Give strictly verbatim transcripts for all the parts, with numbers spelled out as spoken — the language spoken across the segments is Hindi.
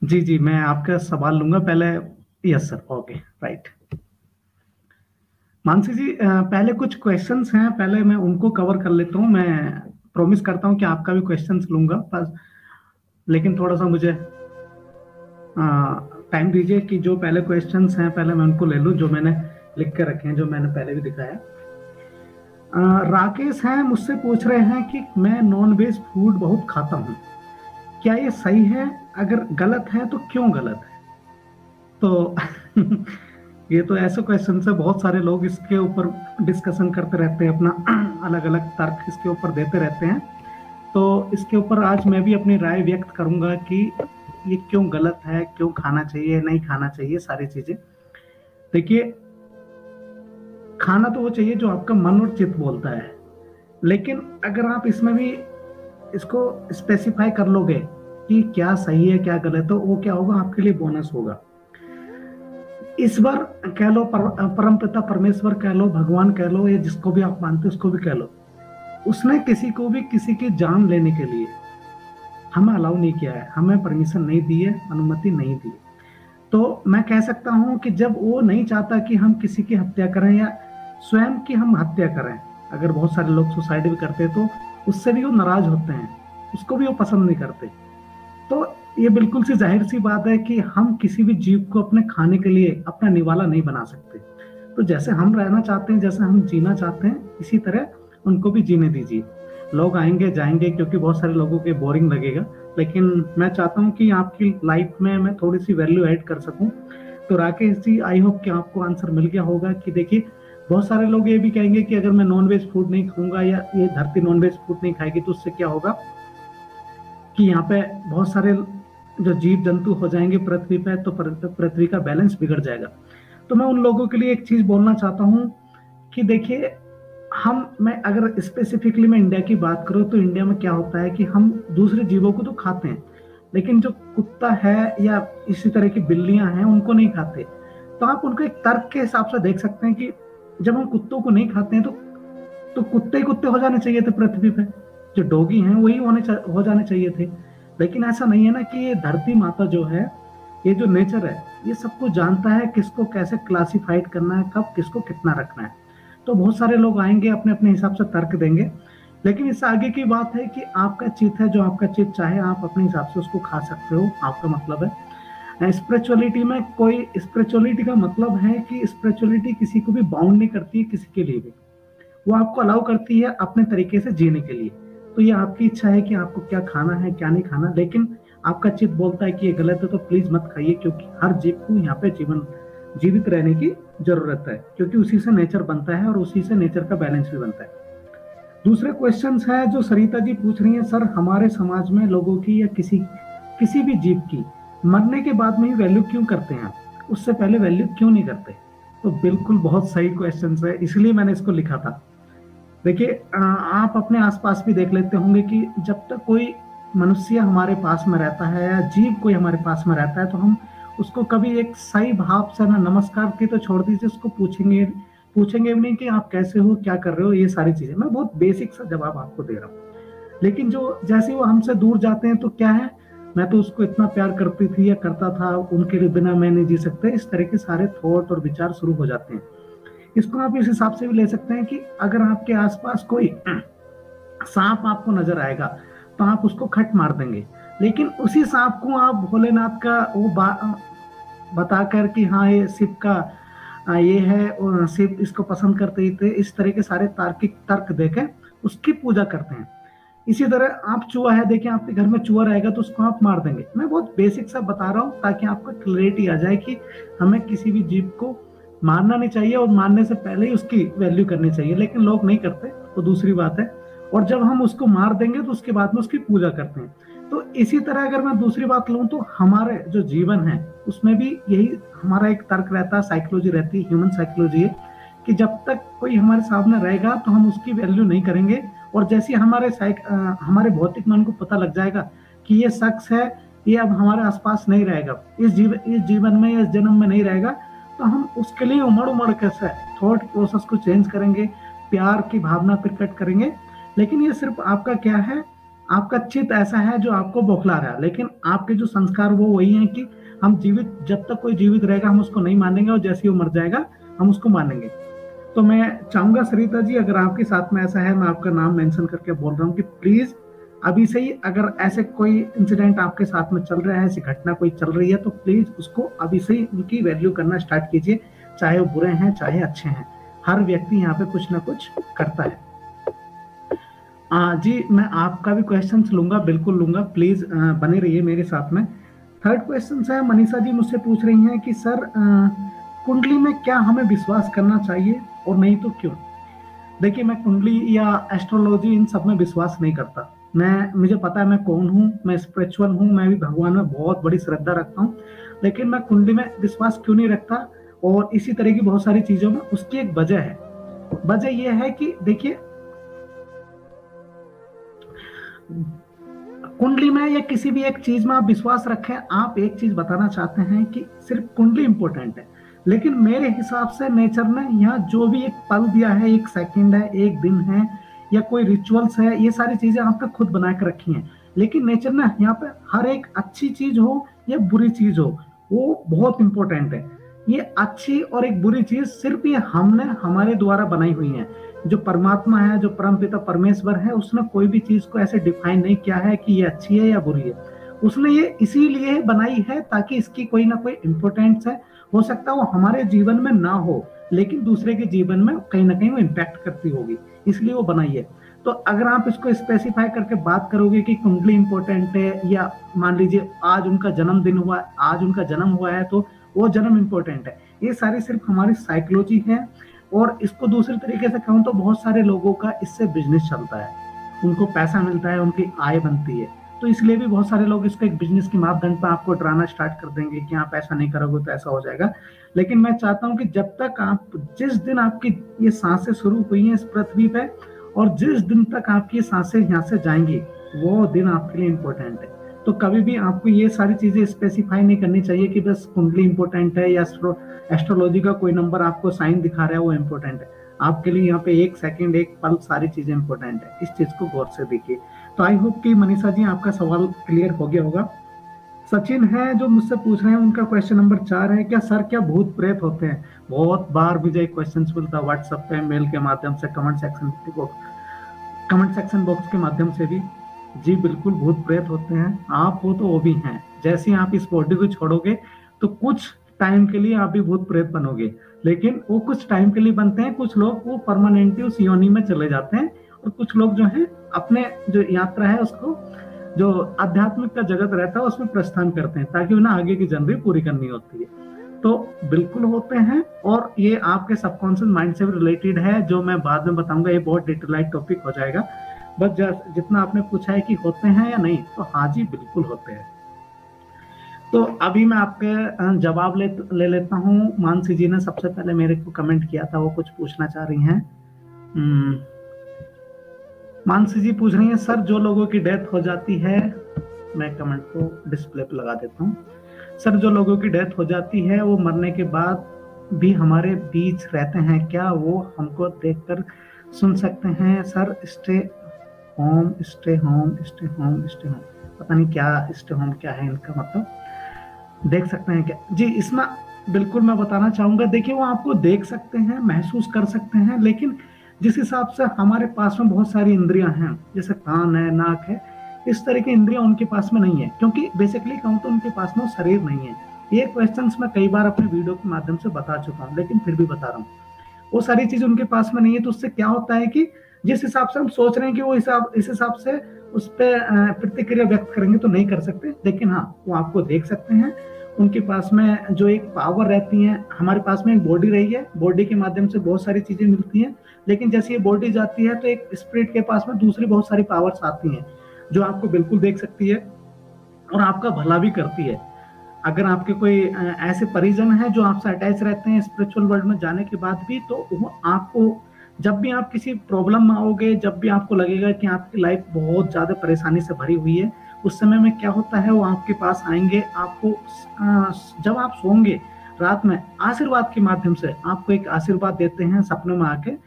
जी जी, मैं आपका सवाल लूंगा पहले। Yes sir, okay, right. Mansi ji, अ, पहले कुछ क्वेश्चंस हैं, पहले मैं उनको कवर कर लेता हूं। मैं प्रॉमिस करता हूं कि आपका भी क्वेश्चंस लूंगा बस, लेकिन थोड़ा सा मुझे टाइम दीजिए कि जो पहले क्वेश्चंस हैं पहले मैं उनको ले लूं, जो मैंने लिख के रखे हैं, जो मैंने पहले भी दिखाया। अ, राकेश हैं, मुझसे पूछ रहे हैं कि मैं नॉन वेज फूड बहुत खाता हूं, क्या ये सही है? अगर गलत है तो क्यों गलत है? तो ये तो ऐसे क्वेश्चन है, बहुत सारे लोग इसके ऊपर डिस्कशन करते रहते हैं, अपना अलग अलग तर्क इसके ऊपर देते रहते हैं। तो इसके ऊपर आज मैं भी अपनी राय व्यक्त करूंगा कि ये क्यों गलत है, क्यों खाना चाहिए, नहीं खाना चाहिए, सारी चीजें। देखिए, खाना तो वो चाहिए जो आपका मन और चित्त बोलता है, लेकिन अगर आप इसमें भी इसको स्पेसिफाई कर लोगे कि क्या सही है क्या गलत है, तो वो क्या होगा, आपके लिए बोनस होगा। इस बार कह लो, पर, परम पिता परमेश्वर कह लो, भगवान कह लो, या जिसको भी आप मानते हो उसको भी कह लो, उसने किसी को भी किसी की जान लेने के लिए हमें अलाउ नहीं किया है, हमें परमिशन नहीं दी है, अनुमति नहीं दी है। तो मैं कह सकता हूं कि जब वो नहीं चाहता कि हम किसी की हत्या करें या स्वयं की हम हत्या करें, अगर बहुत सारे लोग सुसाइड भी करते हैं तो उससे भी वो नाराज होते हैं, उसको भी वो पसंद नहीं करते। तो ये बिल्कुल सी जाहिर सी बात है कि हम किसी भी जीव को अपने खाने के लिए अपना निवाला नहीं बना सकते। तो जैसे हम रहना चाहते हैं, जैसे हम जीना चाहते हैं, इसी तरह उनको भी जीने दीजिए। लोग आएंगे जाएंगे, क्योंकि बहुत सारे लोगों के बोरिंग लगेगा, लेकिन मैं चाहता हूं कि आपकी लाइफ में मैं थोड़ी सी वैल्यू ऐड कर सकूं। तो राकेश जी, आई होप कि आपको आंसर मिल गया होगा कि देखिए, बहुत सारे लोग ये भी कहेंगे कि अगर मैं नॉनवेज फूड नहीं खाऊंगा या ये धरती नॉनवेज फूड नहीं खाएगी तो उससे क्या होगा कि यहाँ पे बहुत सारे जो जीव जंतु हो जाएंगे पृथ्वी पे, तो पृथ्वी का बैलेंस बिगड़ जाएगा। तो मैं उन लोगों के लिए एक चीज बोलना चाहता हूँ कि देखिए, हम मैं अगर स्पेसिफिकली मैं इंडिया की बात करूं तो इंडिया में क्या होता है कि हम दूसरे जीवों को तो खाते हैं, लेकिन जो कुत्ता है या इसी तरह की बिल्लियां हैं उनको नहीं खाते। तो आप उनको एक तर्क के हिसाब से देख सकते हैं कि जब हम कुत्तों को नहीं खाते हैं तो तो कुत्ते ही कुत्ते हो जाने चाहिए थे पृथ्वी पे, जो डॉगी हैं वही होने हो जाने चाहिए थे। लेकिन ऐसा नहीं है ना, कि ये धरती माता जो है, ये जो नेचर है, ये सबको जानता है किसको कैसे क्लासिफाइड करना है, कब किसको कितना रखना है। तो बहुत सारे लोग आएंगे अपने अपने हिसाब से तर्क देंगे, लेकिन इससे आगे की बात है कि आपका चित है, जो आपका चित चाहे आप अपने हिसाब से उसको खा सकते हो, आपका मतलब है। स्पिरिचुअलिटी में कोई, स्पिरिचुअलिटी का मतलब है कि स्पिरिचुअलिटी किसी को भी बाउंड नहीं करती है, किसी के लिए भी वो आपको अलाउ करती है अपने तरीके से जीने के लिए। तो ये आपकी इच्छा है कि आपको क्या खाना है क्या नहीं खाना, लेकिन आपका चित्त बोलता है कि ये गलत है तो प्लीज मत खाइए, क्योंकि हर जीव को यहाँ पे जीवन जीवित रहने की जरूरत है, क्योंकि उसी से नेचर बनता है और उसी से नेचर का बैलेंस भी बनता है। दूसरे क्वेश्चन है जो सरिता जी पूछ रही है, सर हमारे समाज में लोगों की या किसी किसी भी जीव की मरने के बाद में ही वैल्यू क्यों करते हैं, उससे पहले वैल्यू क्यों नहीं करते? तो बिल्कुल बहुत सही क्वेश्चन है, इसलिए मैंने इसको लिखा था। देखिए, आप अपने आसपास भी देख लेते होंगे कि जब तक कोई मनुष्य हमारे पास में रहता है या जीव कोई हमारे पास में रहता है, तो हम उसको कभी एक सही भाव से ना, नमस्कार की तो छोड़ दीजिए, उसको पूछेंगे पूछेंगे भी नहीं कि आप कैसे हो, क्या कर रहे हो, ये सारी चीजें। मैं बहुत बेसिक सा जवाब आपको दे रहा हूँ, लेकिन जो जैसे वो हमसे दूर जाते हैं तो क्या है, मैं तो उसको इतना प्यार करती थी या करता था, उनके बिना मैं नहीं जी सकते, इस तरह के सारे थॉट और विचार शुरू हो जाते हैं। इसको आप इस हिसाब से भी ले सकते हैं कि अगर आपके आसपास कोई सांप आपको नजर आएगा तो आप उसको खट मार देंगे, लेकिन उसी सांप को आप भोलेनाथ का वो बताकर कि हाँ ये शिव का ये है, शिव इसको पसंद करते थे, इस तरह के सारे तार्किक तर्क देके उसकी पूजा करते हैं। इसी तरह आप चूहा है, देखिए आपके घर में चूहा रहेगा तो उसको आप मार देंगे। मैं बहुत बेसिक सा बता रहा हूँ ताकि आपको क्लैरिटी आ जाए कि हमें किसी भी जीव को मारना नहीं चाहिए, और मारने से पहले ही उसकी वैल्यू करनी चाहिए, लेकिन लोग नहीं करते, वो दूसरी बात है। और जब हम उसको मार देंगे तो उसके बाद में उसकी पूजा करते हैं। तो इसी तरह अगर मैं दूसरी बात लूं तो हमारे जो जीवन है उसमें भी यही हमारा एक तर्क रहता है, साइकोलॉजी रहती है, ह्यूमन साइकोलॉजी है कि जब तक कोई हमारे सामने रहेगा तो हम उसकी वैल्यू नहीं करेंगे, और जैसे हमारे हमारे भौतिक मन को पता लग जाएगा कि ये शख्स है, ये अब हमारे आसपास नहीं रहेगा, इस जीवन इस जीवन में या इस जन्म में नहीं रहेगा, तो हम उसके लिए उमड़ उमड़ कैसे थॉट प्रोसेस को चेंज करेंगे, प्यार की भावना प्रकट करेंगे। लेकिन ये सिर्फ आपका क्या है, आपका चित्त ऐसा है जो आपको बौखला रहा है, लेकिन आपके जो संस्कार वो वही है कि हम जीवित, जब तक कोई जीवित रहेगा हम उसको नहीं मानेंगे, और जैसे ही वो मर जाएगा हम उसको मानेंगे। तो मैं चाहूंगा सरिता जी, अगर आपके साथ में ऐसा है, मैं आपका नाम मेंशन करके बोल रहा हूँ कि प्लीज अभी से ही अगर ऐसे कोई इंसिडेंट आपके साथ में चल रहा है, ऐसी घटना कोई चल रही है, तो प्लीज उसको अभी से ही उनकी वैल्यू करना स्टार्ट कीजिए, चाहे वो बुरे हैं चाहे अच्छे हैं। हर व्यक्ति यहाँ पे कुछ ना कुछ करता है। आ, जी मैं आपका भी क्वेश्चन लूंगा, बिल्कुल लूंगा, प्लीज आ, बने रहिए मेरे साथ में। थर्ड क्वेश्चन है, मनीषा जी मुझसे पूछ रही हैं कि सर आ, कुंडली में क्या हमें विश्वास करना चाहिए और नहीं तो क्यों? देखिए, मैं कुंडली या एस्ट्रोलॉजी इन सब में विश्वास नहीं करता। मैं, मुझे पता है मैं कौन हूँ, मैं स्पिरिचुअल हूँ, मैं भी भगवान में बहुत बड़ी श्रद्धा रखता हूँ, लेकिन मैं कुंडली में विश्वास क्यों नहीं रखता और इसी तरह की बहुत सारी चीजों में, उसकी एक वजह है। वजह यह है कि देखिए, कुंडली में या किसी भी एक चीज में आप विश्वास रखें, आप एक चीज बताना चाहते हैं कि सिर्फ कुंडली इंपॉर्टेंट है, लेकिन मेरे हिसाब से नेचर ने यहाँ जो भी एक पल दिया है, एक सेकंड है, एक दिन है, या कोई रिचुअल्स है, ये सारी चीजें आपने खुद बना के रखी हैं। लेकिन नेचर ने यहाँ पे हर एक अच्छी चीज हो या बुरी चीज हो, वो बहुत इंपॉर्टेंट है। ये अच्छी और एक बुरी चीज सिर्फ ये हमने हमारे द्वारा बनाई हुई है। जो परमात्मा है, जो परमपिता परमेश्वर है, उसने कोई भी चीज को ऐसे डिफाइन नहीं किया है कि ये अच्छी है या बुरी है। उसने ये इसीलिए बनाई है ताकि इसकी कोई ना कोई इंपॉर्टेंस है। हो सकता है वो हमारे जीवन में ना हो, लेकिन दूसरे के जीवन में कहीं ना कहीं वो इम्पैक्ट करती होगी, इसलिए वो बनाई है। तो अगर आप इसको स्पेसिफाई करके बात करोगे कि कुंडली इंपॉर्टेंट है, या मान लीजिए आज उनका जन्मदिन हुआ, आज उनका जन्म हुआ है तो वो जन्म इंपॉर्टेंट है, ये सारी सिर्फ हमारी साइकोलॉजी है। और इसको दूसरे तरीके से कहूँ तो बहुत सारे लोगों का इससे बिजनेस चलता है, उनको पैसा मिलता है, उनकी आय बनती है, तो इसलिए भी बहुत सारे लोग इसको एक बिजनेस के मापदंड पर आपको डराना स्टार्ट कर देंगे कि आप ऐसा नहीं करोगे तो ऐसा हो जाएगा। लेकिन मैं चाहता हूं कि जब तक आप, जिस दिन आपकी ये सांसें शुरू हुई हैं इस पृथ्वी पे, और जिस दिन तक आपकी सांसें यहाँ से जाएंगी, वो दिन आपके लिए इम्पोर्टेंट है। तो कभी भी आपको ये सारी चीजें स्पेसिफाई नहीं करनी चाहिए कि बस कुंडली इंपॉर्टेंट है या एस्ट्रोलॉजी का कोई नंबर आपको साइन दिखा रहा है वो इम्पोर्टेंट है। आपके लिए यहाँ पे एक सेकंड, एक पल, सारी चीजें इंपॉर्टेंट है। इस चीज को गौर से देखिए। तो आई होप कि मनीषा जी आपका सवाल क्लियर हो गया होगा। सचिन है जो मुझसे पूछ रहे हैं, उनका क्वेश्चन नंबर चार है, क्या सर क्या भूत प्रेत होते हैं? बहुत बार मुझे क्वेश्चन मिलता है व्हाट्सएप पे, मेल के माध्यम से, comment section comment section box के माध्यम से भी। जी बिल्कुल, भूत प्रेत होते हैं, आप हो तो वो भी हैं। जैसे ही आप इस बॉडी को छोड़ोगे तो कुछ टाइम के लिए आप भी भूत प्रेत बनोगे, लेकिन वो कुछ टाइम के लिए बनते हैं। कुछ लोग वो परमानेंटली उस योनि में चले जाते हैं, और कुछ लोग जो है अपने जो यात्रा है उसको, जो आध्यात्मिक का जगत रहता है उसमें प्रस्थान करते हैं, ताकि उन्हें आगे की जर्नी पूरी करनी होती है। तो बिल्कुल होते हैं, और ये आपके सबकॉन्शियस माइंड से भी रिलेटेड है, जो मैं बाद में बताऊंगा। ये बहुत डिटेलाइज टॉपिक हो जाएगा। बस जितना आपने पूछा है कि होते हैं या नहीं, तो हाँ जी बिल्कुल होते हैं। तो अभी मैं आपके जवाब ले ले लेता हूँ। मानसी जी ने सबसे पहले मेरे को कमेंट किया था, वो कुछ पूछना चाह रही हैं। मानसी जी पूछ रही हैं, सर जो लोगों की डेथ हो जाती है, मैं कमेंट को डिस्प्ले पे लगा देता हूँ। सर जो लोगों की डेथ हो जाती है वो मरने के बाद भी हमारे बीच रहते हैं क्या? वो हमको देखकर सुन सकते हैं? Sir stay home stay home stay home stay home पता नहीं क्या स्टे होम क्या है इनका मतलब, देख सकते हैं क्या? जी इसमें बिल्कुल मैं बताना चाहूंगा। देखिए, वो आपको देख सकते हैं, महसूस कर सकते हैं, लेकिन जिस हिसाब से हमारे पास में बहुत सारी इंद्रियां हैं, जैसे कान है, नाक है, इस तरह की इंद्रियां उनके पास में नहीं है, क्योंकि बेसिकली कहूँ तो उनके पास में वो शरीर नहीं है। ये क्वेश्चंस मैं कई बार अपने वीडियो के माध्यम से बता चुका हूँ, लेकिन फिर भी बता रहा हूँ। वो सारी चीज उनके पास में नहीं है, तो उससे क्या होता है कि जिस हिसाब से हम सोच रहे हैं कि वो हिसाब इस हिसाब से उस पर प्रतिक्रिया व्यक्त करेंगे तो नहीं कर सकते। लेकिन हाँ, वो आपको देख सकते हैं। उनके पास में जो एक पावर रहती है, हमारे पास में एक बॉडी रही है, बॉडी के माध्यम से बहुत सारी चीजें मिलती हैं, लेकिन जैसे ये बॉडी जाती है तो एक स्पिरिट के पास में दूसरी बहुत सारी पावर्स आती हैं, जो आपको बिल्कुल देख सकती है और आपका भला भी करती है। अगर आपके कोई ऐसे परिजन है जो आपसे अटैच रहते हैं स्पिरिचुअल वर्ल्ड में जाने के बाद भी, तो वो आपको, जब भी आप किसी प्रॉब्लम में आओगे, जब भी आपको लगेगा कि आपकी लाइफ बहुत ज्यादा परेशानी से भरी हुई है, उस समय में क्या होता है, वो आपके पास आएंगे। आपको जब आप सोओगे रात में, आशीर्वाद के माध्यम से आपको एक आशीर्वाद देते हैं सपने में आके।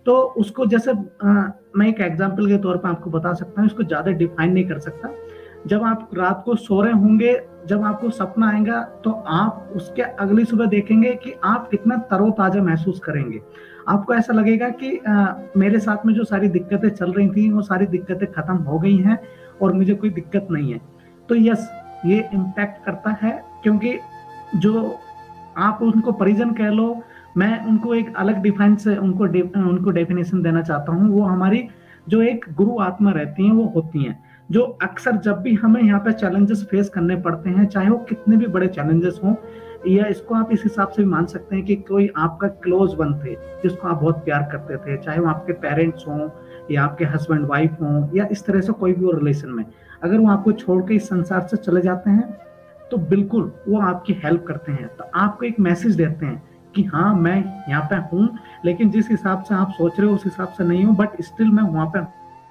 तो उसको जैसे आ, मैं एक एग्जांपल के तौर पर आपको बता सकता हूँ, इसको ज्यादा डिफाइन नहीं कर सकता। जब आप रात को सो रहे होंगे, जब आपको सपना आएगा तो आप उसके अगली सुबह देखेंगे कि आप कितना तरोताजा महसूस करेंगे। आपको ऐसा लगेगा कि आ, मेरे साथ में जो सारी दिक्कतें चल रही थी वो सारी दिक्कतें खत्म हो गई हैं और मुझे कोई दिक्कत नहीं है। तो यस, ये इम्पैक्ट करता है, क्योंकि जो आप उनको परिजन कह लो, मैं उनको एक अलग डिफाइन से उनको डे, उनको डेफिनेशन देना चाहता हूँ। वो हमारी जो एक गुरु आत्मा रहती हैं वो होती हैं, जो अक्सर जब भी हमें यहाँ पे चैलेंजेस फेस करने पड़ते हैं, चाहे वो कितने भी बड़े चैलेंजेस हों, या इसको आप इस हिसाब से भी मान सकते हैं कि कोई आपका क्लोज वन थे जिसको आप बहुत प्यार करते थे, चाहे वो आपके पेरेंट्स हों या आपके हस्बैंड वाइफ हों या इस तरह से कोई भी और रिलेशन में, अगर वो आपको छोड़ के इस संसार से चले जाते हैं तो बिल्कुल वो आपकी हेल्प करते हैं। तो आपको एक मैसेज देते हैं कि हाँ, मैं यहाँ पे हूँ, लेकिन जिस हिसाब से आप सोच रहे हो उस हिसाब से नहीं हूँ, बट स्टिल मैं वहां पे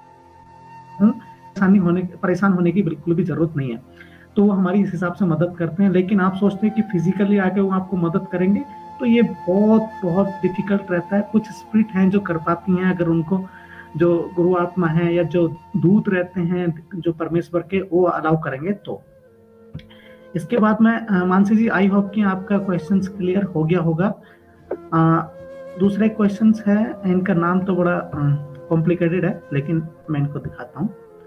हूँ। परेशानी होने परेशान होने की बिल्कुल भी जरूरत नहीं है। तो वो हमारी इस हिसाब से मदद करते हैं। लेकिन आप सोचते हैं कि फिजिकली आके वो आपको मदद करेंगे, तो ये बहुत बहुत डिफिकल्ट रहता है। कुछ स्पिरिट हैं जो कर पाती हैं, अगर उनको जो गुरु आत्मा है या जो दूत रहते हैं जो परमेश्वर के, वो अलाउ करेंगे तो। इसके बाद मैं मानसी जी, आई होप कि आपका क्वेश्चन क्लियर हो गया होगा। आ, दूसरे क्वेश्चन है, इनका नाम तो बड़ा कॉम्प्लिकेटेड है, लेकिन मैं इनको दिखाता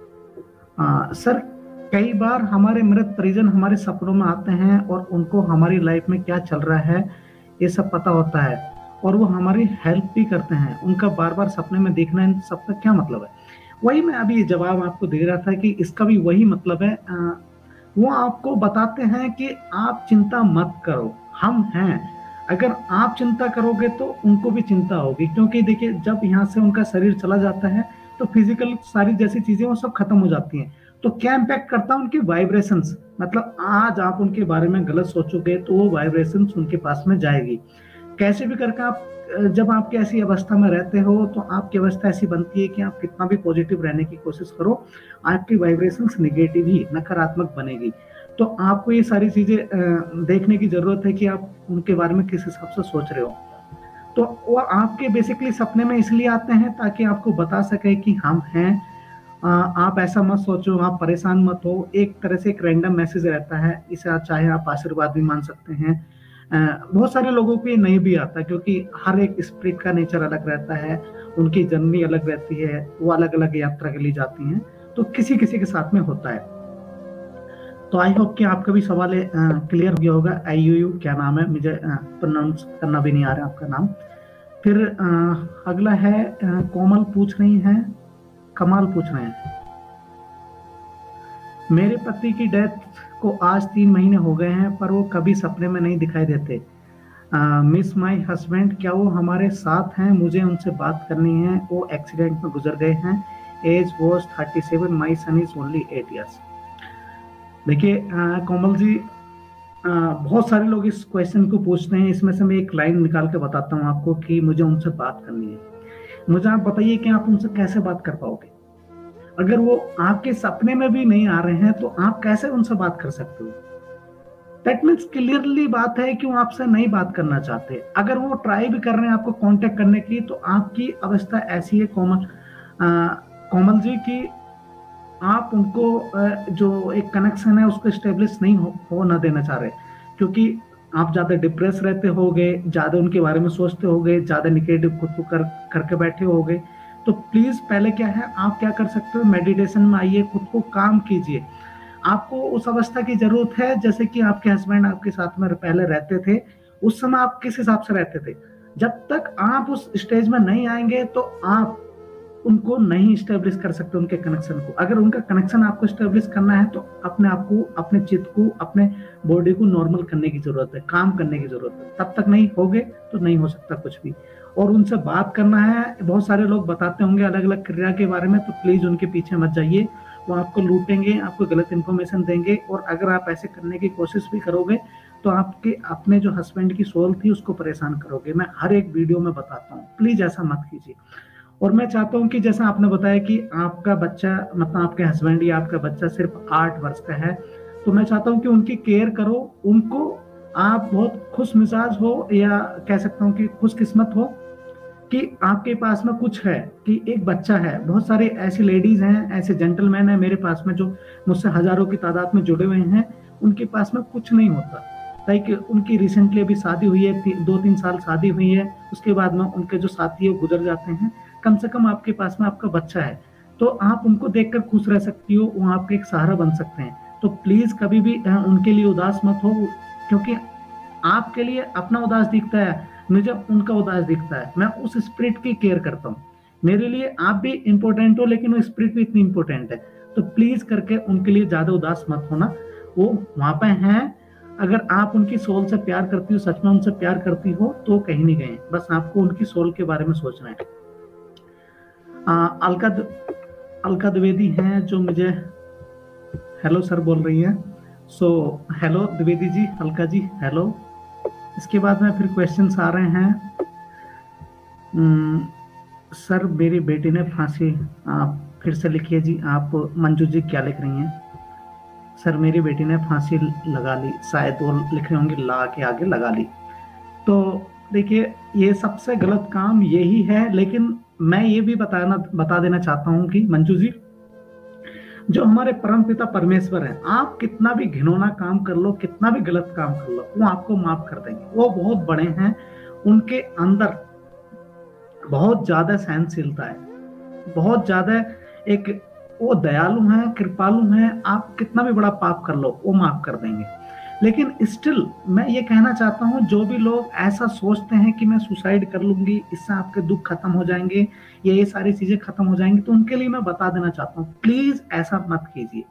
हूँ। सर, कई बार हमारे मृत परिजन हमारे सपनों में आते हैं और उनको हमारी लाइफ में क्या चल रहा है ये सब पता होता है और वो हमारी हेल्प भी करते हैं। उनका बार बार सपने में देखना, इन सब का क्या मतलब है? वही मैं अभी जवाब आपको दे रहा था कि इसका भी वही मतलब है। आ, वो आपको बताते हैं कि आप चिंता मत करो, हम हैं। अगर आप चिंता करोगे तो उनको भी चिंता होगी, क्योंकि देखिए जब यहाँ से उनका शरीर चला जाता है तो फिजिकल सारी जैसी चीजें वो सब खत्म हो जाती हैं। तो क्या इम्पैक्ट करता है? उनकी वाइब्रेशंस। मतलब आज आप उनके बारे में गलत सोचोगे तो वो वाइब्रेशंस उनके पास में जाएगी। कैसे भी करके आप, जब आपकी ऐसी अवस्था में रहते हो तो आपकी अवस्था ऐसी बनती है कि आप कितना भी पॉजिटिव रहने की कोशिश करो, आपकी वाइब्रेशंस नेगेटिव ही, नकारात्मक बनेगी। तो आपको ये सारी चीजें देखने की जरूरत है कि आप उनके बारे में किस हिसाब से सोच रहे हो। तो वो आपके बेसिकली सपने में इसलिए आते हैं ताकि आपको बता सके कि हम हैं, आप ऐसा मत सोचो, आप परेशान मत हो। एक तरह से एक रैंडम मैसेज रहता है, इसे चाहे आप आशीर्वाद भी मान सकते हैं। बहुत सारे लोगों को ये नहीं भी आता, क्योंकि हर एक स्पिरिट का नेचर अलग रहता है, उनकी जर्नी अलग रहती है, वो अलग अलग यात्रा के लिए जाती हैं, तो किसी किसी के साथ में होता है। तो आई होप कि आपका भी सवाल क्लियर हो गया होगा। आई यू यू क्या नाम है, मुझे प्रोनाउंस करना भी नहीं आ रहा आपका नाम। फिर आ, अगला है, आ, कोमल पूछ रही हैं, कमाल पूछ रहे हैं, मेरे पति की डेथ को आज तीन महीने हो गए हैं पर वो कभी सपने में नहीं दिखाई देते। मिस माय हस्बैंड, क्या वो हमारे साथ हैं? मुझे उनसे बात करनी है, वो एक्सीडेंट में गुजर गए हैं। Age was thirty seven, my son is only eight years. देखिए कोमल जी, आ, बहुत सारे लोग इस क्वेश्चन को पूछते हैं, इसमें से मैं एक लाइन निकाल के बताता हूँ आपको कि मुझे उनसे बात करनी है। मुझे आप बताइए कि आप उनसे कैसे बात कर पाओगे? अगर वो आपके सपने में भी नहीं आ रहे हैं तो आप कैसे उनसे बात कर सकते हो? दैट मीन्स क्लियरली बात है कि वो आपसे नहीं बात करना चाहते। अगर वो ट्राई भी कर रहे हैं आपको कांटेक्ट करने की, तो आपकी अवस्था ऐसी है कोमल कोमल जी की आप उनको जो एक कनेक्शन है उसको स्टेब्लिश नहीं हो, हो ना देना चाह रहे, क्योंकि आप ज्यादा डिप्रेस रहते होगे, ज्यादा उनके बारे में सोचते होगे, ज्यादा निगेटिव खुद को कर करके बैठे होगे। तो प्लीज पहले क्या है, आप क्या कर सकते हो, मेडिटेशन में आइए, खुद को काम कीजिए। आपको उस अवस्था की जरूरत है जैसे कि आपके हस्बैंड आपके साथ में पहले रहते थे। उस समय आप किस हिसाब से रहते थे? जब तक आप उस स्टेज में नहीं आएंगे तो आप उनको नहीं स्टेब्लिश कर सकते, उनके कनेक्शन को। अगर उनका कनेक्शन आपको स्टेब्लिश करना है तो अपने आप को, अपने चित्त को, अपने बॉडी को नॉर्मल करने की जरूरत है, काम करने की जरूरत है। तब तक नहीं होगे तो नहीं हो सकता कुछ भी। और उनसे बात करना है, बहुत सारे लोग बताते होंगे अलग अलग क्रिया के बारे में, तो प्लीज उनके पीछे मत जाइए, वो आपको लूटेंगे, आपको गलत इन्फॉर्मेशन देंगे। और अगर आप ऐसे करने की कोशिश भी करोगे तो आपके अपने जो हस्बैंड की सोल थी उसको परेशान करोगे। मैं हर एक वीडियो में बताता हूँ, प्लीज ऐसा मत कीजिए। और मैं चाहता हूं कि जैसा आपने बताया कि आपका बच्चा, मतलब आपके हस्बैंड या आपका बच्चा सिर्फ आठ वर्ष का है, तो मैं चाहता हूं कि उनकी केयर करो, उनको आप बहुत खुश मिजाज हो, या कह सकता हूं कि खुशकिस्मत हो कि आपके पास में कुछ है, कि एक बच्चा है, बहुत सारे ऐसी लेडीज हैं, ऐसे जेंटलमैन हैं मेरे पास में जो मुझसे हजारों की तादाद में जुड़े हुए हैं, उनके पास में कुछ नहीं होता। लाइक उनकी रिसेंटली अभी शादी हुई है, ती, दो तीन साल शादी हुई है, उसके बाद में उनके जो साथी है वो गुजर जाते हैं। कम से कम आपके पास में आपका बच्चा है, तो आप उनको देखकर खुश रह सकती हो, वो आपके एक सहारा बन सकते हैं। तो प्लीज कभी भी उनके लिए उदास मत हो, क्योंकि आपके लिए अपना उदास दिखता है, मुझे उनका उदास दिखता है। मैं उस स्पिरिट की केयर करता हूँ। मेरे लिए आप भी इंपॉर्टेंट हो, लेकिन वो स्पिरिट भी इतनी इंपॉर्टेंट है। तो प्लीज करके उनके लिए ज्यादा उदास मत होना, वो वहां पे हैं। अगर आप उनकी सोल से प्यार करती हो, सच में उनसे प्यार करती हो, तो कहीं नहीं गए, बस आपको उनकी सोल के बारे में सोचना है। अलका अलका द्विवेदी हैं जो मुझे हेलो सर बोल रही है। So hello Dwivedi ji, Alka ji hello. इसके बाद में फिर क्वेश्चंस आ रहे हैं। सर मेरी बेटी ने फांसी, आप फिर से लिखिए जी। आप मंजू जी क्या लिख रही हैं? सर मेरी बेटी ने फांसी लगा ली, शायद वो लिख रहे होंगे ला के आगे लगा ली। तो देखिए ये सबसे गलत काम यही है, लेकिन मैं ये भी बताना बता देना चाहता हूं कि मंजू जी, जो हमारे परम पिता परमेश्वर हैं, आप कितना भी घिनौना काम कर लो, कितना भी गलत काम कर लो, वो आपको माफ कर देंगे। वो बहुत बड़े हैं, उनके अंदर बहुत ज्यादा सहनशीलता है, बहुत ज्यादा एक वो दयालु हैं, कृपालु हैं। आप कितना भी बड़ा पाप कर लो, वो माफ कर देंगे। लेकिन स्टिल मैं ये कहना चाहता हूँ, जो भी लोग ऐसा सोचते हैं कि मैं सुसाइड कर लूंगी, इससे आपके दुख खत्म हो जाएंगे या ये सारी चीजें खत्म हो जाएंगी, तो उनके लिए मैं बता देना चाहता हूँ, प्लीज ऐसा मत कीजिए।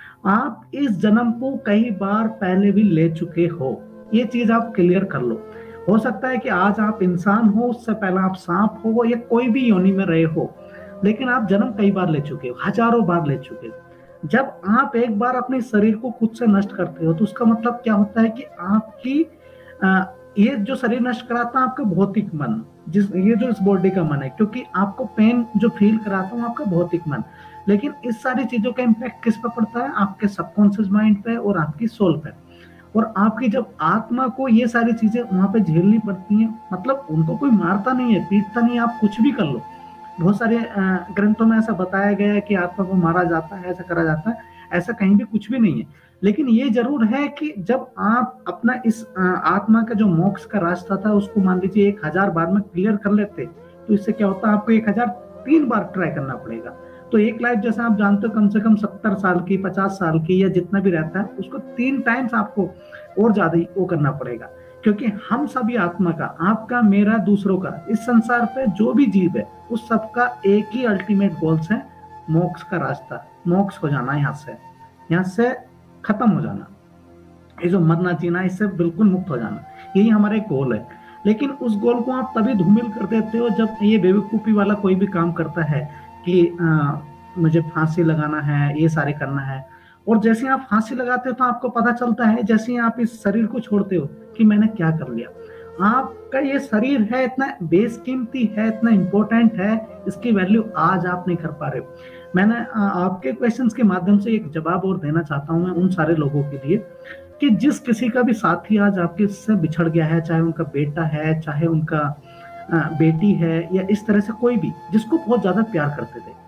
आप इस जन्म को कई बार पहले भी ले चुके हो, ये चीज आप क्लियर कर लो। हो सकता है कि आज आप इंसान हो, उससे पहले आप सांप हो या कोई भी योनि में रहे हो, लेकिन आप जन्म कई बार ले चुके हो, हजारों बार ले चुके हो। जब आप एक बार अपने शरीर को खुद से नष्ट करते हो, तो उसका मतलब क्या होता है कि आपकी आ, ये जो शरीर नष्ट कराता है आपका भौतिक मन, जिस ये जो इस बॉडी का मन है, क्योंकि आपको पेन जो फील कराता हूँ आपका भौतिक मन। लेकिन इस सारी चीजों का इम्पैक्ट किस पे पड़ता है? आपके सबकॉन्शियस माइंड पे और आपकी सोल पे। और आपकी जब आत्मा को ये सारी चीजें वहां पे झेलनी पड़ती हैं, मतलब उनको कोई मारता नहीं है, पीटता नहीं है, आप कुछ भी कर लो। बहुत सारे ग्रंथों में ऐसा बताया गया है कि आत्मा को मारा जाता है, ऐसा करा जाता है, ऐसा कहीं भी कुछ भी नहीं है। लेकिन ये जरूर है कि जब आप अपना इस आत्मा का जो मोक्ष का रास्ता था उसको मान लीजिए एक हजार बार में क्लियर कर लेते, तो इससे क्या होता है, आपको एक हजार तीन बार ट्राई करना पड़ेगा। तो एक लाइफ जैसे आप जानते हो कम से कम सत्तर साल की, पचास साल की या जितना भी रहता है, उसको तीन टाइम्स आपको और ज्यादा वो करना पड़ेगा। क्योंकि हम सभी आत्मा का, आपका, मेरा, दूसरों का, इस संसार पे जो भी जीव है, उस सबका एक ही अल्टीमेट गोल्स है, मोक्ष का रास्ता, मोक्ष हो जाना, यहाँ से यहाँ से खत्म हो जाना, ये जो मरना जीना, इससे बिल्कुल मुक्त हो जाना, यही हमारा एक गोल है। लेकिन उस गोल को आप तभी धूमिल कर देते हो जब ये बेवकूफी वाला कोई भी काम करता है कि आ, मुझे फांसी लगाना है, ये सारे करना है। और जैसे आप फांसी लगाते हो तो आपको पता चलता है, जैसे ही आप इस शरीर को छोड़ते हो, कि मैंने क्या कर लिया। आपका ये शरीर है, इतना बेशकीमती है, इतना इंपॉर्टेंट है, इसकी वैल्यू आज आप नहीं कर पा रहे हो। मैंने आपके क्वेश्चंस के माध्यम से एक जवाब और देना चाहता हूं मैं उन सारे लोगों के लिए, कि जिस किसी का भी साथी आज आपके से बिछड़ गया है, चाहे उनका बेटा है, चाहे उनका बेटी है, या इस तरह से कोई भी जिसको बहुत ज्यादा प्यार करते थे,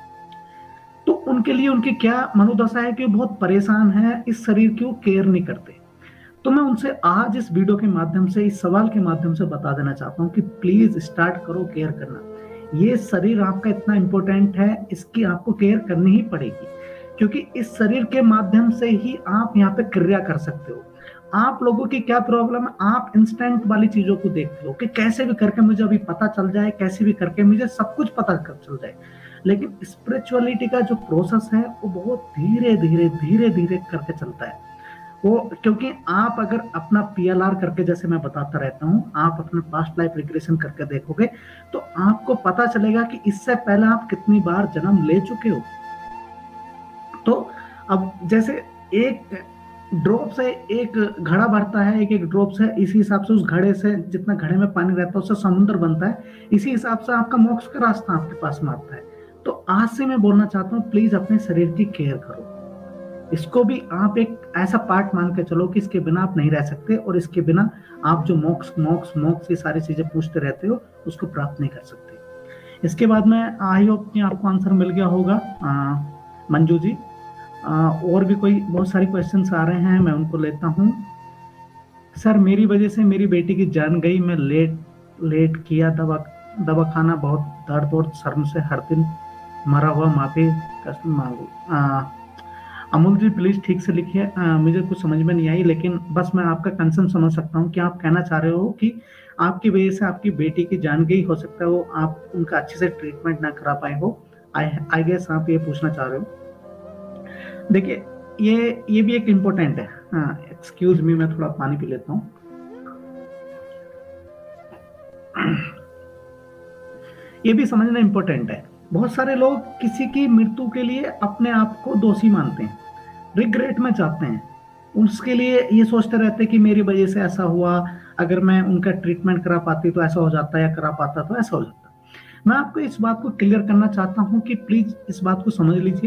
तो उनके लिए उनकी क्या मनोदशा है कि वो बहुत परेशान है, इस शरीर की वो केयर नहीं करते। तो मैं उनसे आज इस वीडियो के माध्यम से, इस सवाल के माध्यम से बता देना चाहता हूं कि प्लीज स्टार्ट करो केयर करना। ये शरीर आपका इतना इंपॉर्टेंट है, इसकी आपको केयर करनी ही पड़ेगी, क्योंकि इस शरीर के माध्यम से ही आप यहाँ पे क्रिया कर सकते हो। आप लोगों की क्या प्रॉब्लम है, आप इंस्टेंट वाली चीजों को देखते हो कि कैसे भी करके मुझे अभी पता चल जाए, कैसे भी करके मुझे सब कुछ पता चल जाए। लेकिन स्पिरिचुअलिटी का जो प्रोसेस है वो बहुत धीरे धीरे धीरे धीरे करके चलता है वो, क्योंकि आप अगर अपना पीएलआर करके, जैसे मैं बताता रहता हूं, आप अपना पास्ट लाइफ रिग्रेशन करके देखोगे तो आपको पता चलेगा कि इससे पहले आप कितनी बार जन्म ले चुके हो। तो अब जैसे एक ड्रॉप से एक घड़ा भरता है, एक एक ड्रॉप से, इसी हिसाब से उस घड़े से, जितना घड़े में पानी रहता है उससे समुद्र बनता है, इसी हिसाब से आपका मोक्ष का रास्ता आपके पास में आता है। तो आज से मैं बोलना चाहता हूँ, प्लीज अपने शरीर की केयर करो, इसको भी आप एक ऐसा पार्ट मान के चलो कि इसके बिना आप नहीं रह सकते, और इसके बिना आप जो मोक्ष मोक्ष मोक्ष ये सारी चीजें पूछते रहते हो उसको प्राप्त नहीं कर सकते। इसके बाद में आई होप कि आपको आंसर मिल गया होगा आ, मंजू जी। आ, और भी कोई बहुत सारी क्वेश्चंस आ रहे हैं, मैं उनको लेता हूँ। सर मेरी वजह से मेरी बेटी की जान गई, मैं लेट लेट किया दवा दवा खाना, बहुत दर्द और शर्म से हर दिन मरा हुआ, माफी कष्ट मांगू। अमूल जी प्लीज ठीक से लिखिए, मुझे कुछ समझ में नहीं आई, लेकिन बस मैं आपका कंसर्न समझ सकता हूँ कि आप कहना चाह रहे हो कि आपकी वजह से आपकी बेटी की जान गई, हो सकता है वो आप उनका अच्छे से ट्रीटमेंट ना करा पाए हो। आई आई गेस आप ये पूछना चाह रहे हो। देखिए ये ये भी एक इम्पोर्टेंट है। हाँ एक्सक्यूज मी, मैं थोड़ा पानी पी लेता हूँ। ये भी समझना इम्पोर्टेंट है। बहुत सारे लोग किसी की मृत्यु के लिए अपने आप को दोषी मानते हैं, रिग्रेट में जाते हैं, उसके लिए ये सोचते रहते हैं कि मेरी वजह से ऐसा हुआ, अगर मैं उनका ट्रीटमेंट करा पाती तो ऐसा हो जाता, या करा पाता तो ऐसा हो जाता। मैं आपको इस बात को क्लियर करना चाहता हूं कि प्लीज इस बात को समझ लीजिए।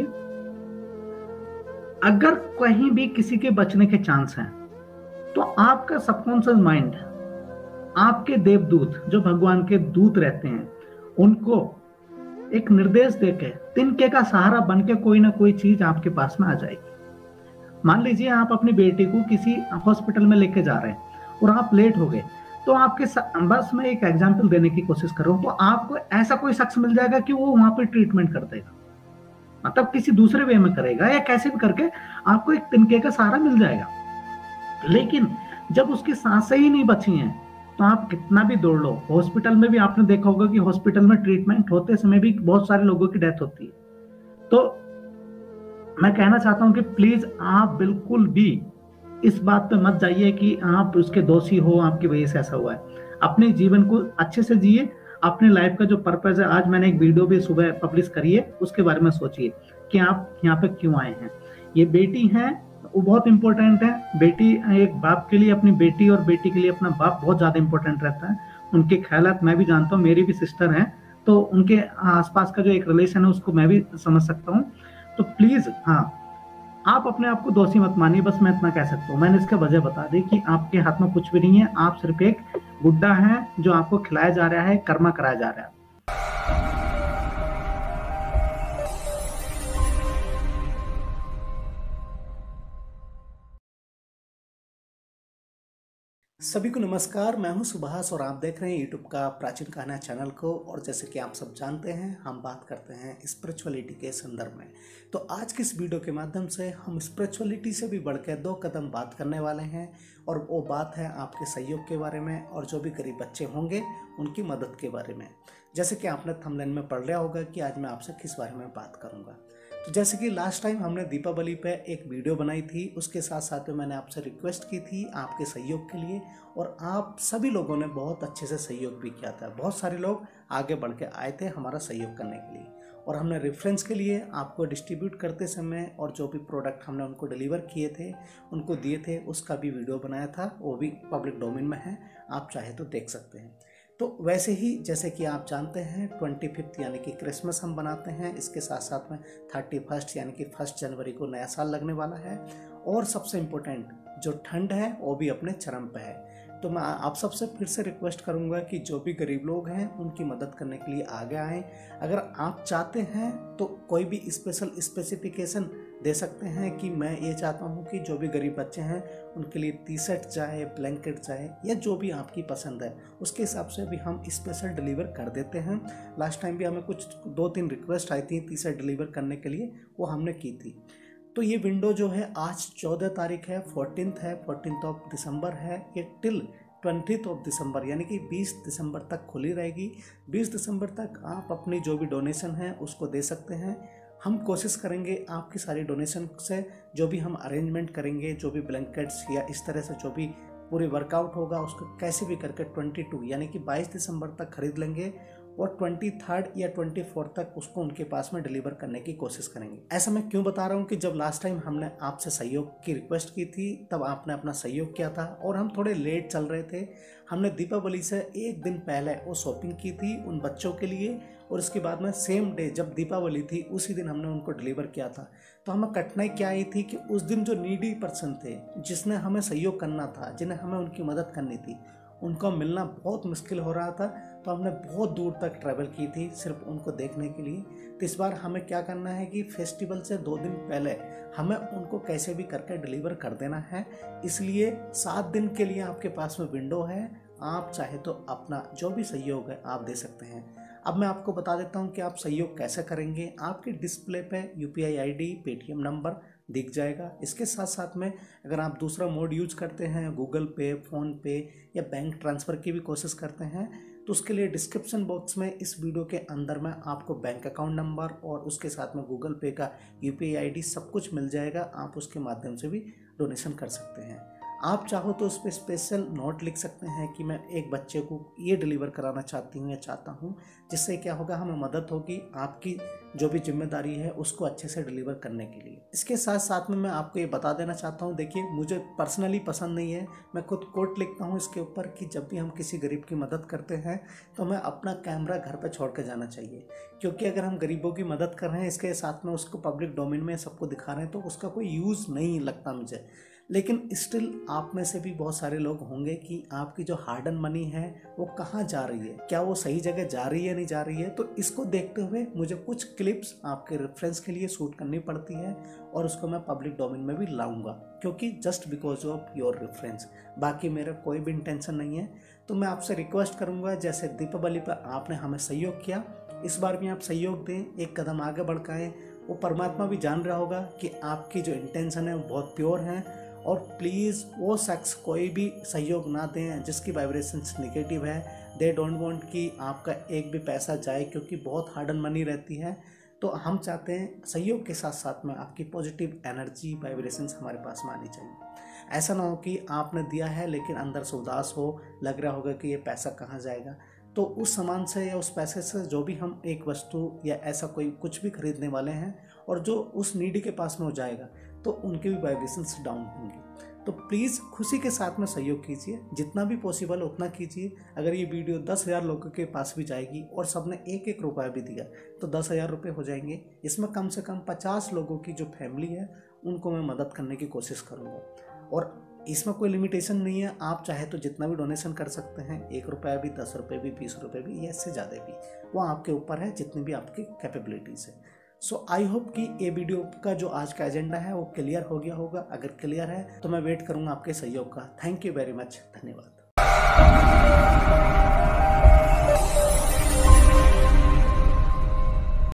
अगर कहीं भी किसी के बचने के चांस हैं तो आपका सबकॉन्शियस माइंड, आपके देवदूत जो भगवान के दूत रहते हैं, उनको एक निर्देश देके तिनके का सहारा बनके कोई ना कोई चीज आपके पास में आ जाएगी। मान लीजिए आप अपनी बेटी को किसी हॉस्पिटल में लेके जा रहे हैं और आप लेट हो गए, तो आपके बस मैं एक एग्जांपल देने की कोशिश कर रहा हूं, तो आपको ऐसा कोई शख्स मिल जाएगा कि वो वहां पे ट्रीटमेंट कर देगा, मतलब किसी दूसरे वे में करेगा या कैसे भी करके आपको एक तिनके का सहारा मिल जाएगा। लेकिन जब उसकी सांसें ही नहीं बची हैं तो आप कितना भी दौड़ लो, हॉस्पिटल में भी आपने देखा होगा कि हॉस्पिटल में ट्रीटमेंट होते समय भी बहुत सारे लोगों की डेथ होती है। तो मैं कहना चाहता हूं कि प्लीज आप बिल्कुल भी इस बात पे मत जाइए कि आप उसके दोषी हो, आपकी वजह से ऐसा हुआ है। अपने जीवन को अच्छे से जिए, अपने लाइफ का जो पर्पस है, आज मैंने एक वीडियो भी सुबह पब्लिश करी है, उसके बारे में सोचिए कि आप यहाँ पे क्यों आए हैं। ये बेटी है वो बहुत इंपॉर्टेंट है। बेटी एक बाप के लिए अपनी बेटी और बेटी के लिए अपना बाप बहुत ज्यादा इंपॉर्टेंट रहता है। उनके ख्यालात मैं भी जानता हूँ, मेरी भी सिस्टर है, तो उनके आसपास का जो एक रिलेशन है उसको मैं भी समझ सकता हूँ। तो प्लीज हाँ, आप अपने आप को दोषी मत मानिए, बस मैं इतना कह सकता हूँ। मैंने इसका वजह बता दी कि आपके हाथ में कुछ भी नहीं है, आप सिर्फ एक गुड्डा है जो आपको खिलाया जा रहा है, कर्मा कराया जा रहा है। सभी को नमस्कार, मैं हूं सुभाष और आप देख रहे हैं यूट्यूब का प्राचीन कहानियां चैनल को। और जैसे कि आप सब जानते हैं, हम बात करते हैं स्पिरिचुअलिटी के संदर्भ में। तो आज की इस वीडियो के माध्यम से हम स्पिरिचुअलिटी से भी बढ़कर दो कदम बात करने वाले हैं, और वो बात है आपके सहयोग के बारे में और जो भी गरीब बच्चे होंगे उनकी मदद के बारे में। जैसे कि आपने थंबनेल में पढ़ लिया होगा कि आज मैं आपसे किस बारे में बात करूँगा। तो जैसे कि लास्ट टाइम हमने दीपावली पे एक वीडियो बनाई थी, उसके साथ साथ में मैंने आपसे रिक्वेस्ट की थी आपके सहयोग के लिए, और आप सभी लोगों ने बहुत अच्छे से सहयोग भी किया था। बहुत सारे लोग आगे बढ़ के आए थे हमारा सहयोग करने के लिए, और हमने रेफरेंस के लिए आपको डिस्ट्रीब्यूट करते समय और जो भी प्रोडक्ट हमने उनको डिलीवर किए थे, उनको दिए थे, उसका भी वीडियो बनाया था, वो भी पब्लिक डोमेन में है, आप चाहे तो देख सकते हैं। तो वैसे ही जैसे कि आप जानते हैं ट्वेंटी फिफ्थ यानी कि क्रिसमस हम बनाते हैं, इसके साथ साथ में थर्टी फर्स्ट यानी कि फर्स्ट जनवरी को नया साल लगने वाला है, और सबसे इम्पोर्टेंट जो ठंड है वो भी अपने चरम पे है। तो मैं आप सबसे फिर से रिक्वेस्ट करूंगा कि जो भी गरीब लोग हैं उनकी मदद करने के लिए आगे आएँ। अगर आप चाहते हैं तो कोई भी स्पेशल स्पेसिफिकेशन दे सकते हैं कि मैं ये चाहता हूँ कि जो भी गरीब बच्चे हैं उनके लिए टी शर्ट चाहे, ब्लैंकेट चाहे, या जो भी आपकी पसंद है उसके हिसाब से भी हम स्पेशल डिलीवर कर देते हैं। लास्ट टाइम भी हमें कुछ दो तीन रिक्वेस्ट आई थी टी शर्ट डिलीवर करने के लिए, वो हमने की थी। तो ये विंडो जो है आज चौदह तारीख है, फोर्टीनथ है, फोर्टीनथ ऑफ दिसंबर है, ये टिल ट्वेंटीथ ऑफ दिसंबर यानी कि बीस दिसंबर तक खुली रहेगी। बीस दिसंबर तक आप अपनी जो भी डोनेशन है उसको दे सकते हैं। हम कोशिश करेंगे आपकी सारी डोनेशन से जो भी हम अरेंजमेंट करेंगे, जो भी ब्लैंकेट्स या इस तरह से जो भी पूरी वर्कआउट होगा उसको कैसे भी करके बाईस यानी कि बाईस दिसंबर तक खरीद लेंगे, और ट्वेंटी थर्ड या ट्वेंटी फोर्थ तक उसको उनके पास में डिलीवर करने की कोशिश करेंगे। ऐसा मैं क्यों बता रहा हूँ कि जब लास्ट टाइम हमने आपसे सहयोग की रिक्वेस्ट की थी तब आपने अपना सहयोग किया था और हम थोड़े लेट चल रहे थे। हमने दीपावली से एक दिन पहले वो शॉपिंग की थी उन बच्चों के लिए और उसके बाद में सेम डे जब दीपावली थी उसी दिन हमने उनको डिलीवर किया था। तो हमें कठिनाई क्या आई थी कि उस दिन जो नीडी पर्सन थे जिसने हमें सहयोग करना था, जिन्हें हमें उनकी मदद करनी थी, उनको मिलना बहुत मुश्किल हो रहा था। तो हमने बहुत दूर तक ट्रैवल की थी सिर्फ उनको देखने के लिए। तो इस बार हमें क्या करना है कि फेस्टिवल से दो दिन पहले हमें उनको कैसे भी करके डिलीवर कर देना है। इसलिए सात दिन के लिए आपके पास में विंडो है, आप चाहे तो अपना जो भी सहयोग है आप दे सकते हैं। अब मैं आपको बता देता हूं कि आप सहयोग कैसे करेंगे। आपके डिस्प्ले पे यूपीआई आईडी, पेटीएम नंबर दिख जाएगा। इसके साथ साथ में अगर आप दूसरा मोड यूज करते हैं, गूगल पे, फ़ोन पे या बैंक ट्रांसफ़र की भी कोशिश करते हैं, तो उसके लिए डिस्क्रिप्शन बॉक्स में इस वीडियो के अंदर में आपको बैंक अकाउंट नंबर और उसके साथ में गूगल पे का यूपीआई आईडी सब कुछ मिल जाएगा। आप उसके माध्यम से भी डोनेशन कर सकते हैं। आप चाहो तो उस पर स्पेशल नोट लिख सकते हैं कि मैं एक बच्चे को ये डिलीवर कराना चाहती हूँ या चाहता हूँ, जिससे क्या होगा, हमें मदद होगी आपकी जो भी जिम्मेदारी है उसको अच्छे से डिलीवर करने के लिए। इसके साथ साथ में मैं आपको ये बता देना चाहता हूँ, देखिए मुझे पर्सनली पसंद नहीं है, मैं खुद कोट लिखता हूँ इसके ऊपर कि जब भी हम किसी गरीब की मदद करते हैं तो हमें अपना कैमरा घर पर छोड़ कर जाना चाहिए। क्योंकि अगर हम गरीबों की मदद कर रहे हैं, इसके साथ में उसको पब्लिक डोमेन में सबको दिखा रहे हैं, तो उसका कोई यूज़ नहीं लगता मुझे। लेकिन स्टिल आप में से भी बहुत सारे लोग होंगे कि आपकी जो हार्ड एंड मनी है वो कहाँ जा रही है, क्या वो सही जगह जा रही है नहीं जा रही है। तो इसको देखते हुए मुझे कुछ क्लिप्स आपके रेफरेंस के लिए शूट करनी पड़ती है और उसको मैं पब्लिक डोमेन में भी लाऊंगा, क्योंकि just because of your reference, बाकी मेरा कोई भी इंटेंशन नहीं है। तो मैं आपसे रिक्वेस्ट करूँगा, जैसे दीपावली पर आपने हमें सहयोग किया, इस बार भी आप सहयोग दें, एक कदम आगे बढ़ाएं। वो परमात्मा भी जान रहा होगा कि आपकी जो इंटेंशन है वो बहुत प्योर है। और प्लीज़ वो शख्स कोई भी सहयोग ना दें जिसकी वाइब्रेशंस नेगेटिव है। दे डोंट वांट कि आपका एक भी पैसा जाए, क्योंकि बहुत हार्ड एंड मनी रहती है। तो हम चाहते हैं सहयोग के साथ साथ में आपकी पॉजिटिव एनर्जी वाइब्रेशंस हमारे पास में आनी चाहिए। ऐसा ना हो कि आपने दिया है लेकिन अंदर से उदास हो, लग रहा होगा कि ये पैसा कहाँ जाएगा। तो उस सामान से या उस पैसे से जो भी हम एक वस्तु या ऐसा कोई कुछ भी खरीदने वाले हैं और जो उस नीडी के पास में हो जाएगा, तो उनके भी वाइब्रेशंस डाउन होंगे। तो प्लीज़ खुशी के साथ में सहयोग कीजिए, जितना भी पॉसिबल उतना कीजिए। अगर ये वीडियो दस हज़ार लोगों के पास भी जाएगी और सबने एक एक रुपया भी दिया तो दस हज़ार रुपये हो जाएंगे। इसमें कम से कम पचास लोगों की जो फैमिली है उनको मैं मदद करने की कोशिश करूँगा। और इसमें कोई लिमिटेशन नहीं है, आप चाहे तो जितना भी डोनेशन कर सकते हैं, एक रुपया भी, दस रुपये भी, बीस रुपये भी, या इससे ज़्यादा भी, वो आपके ऊपर है, जितनी भी आपकी कैपेबिलिटीज़ है। सो आई होप कि ये वीडियो का जो आज का एजेंडा है वो क्लियर हो गया होगा। अगर क्लियर है तो मैं वेट करूँगा आपके सहयोग का। थैंक यू वेरी मच, धन्यवाद।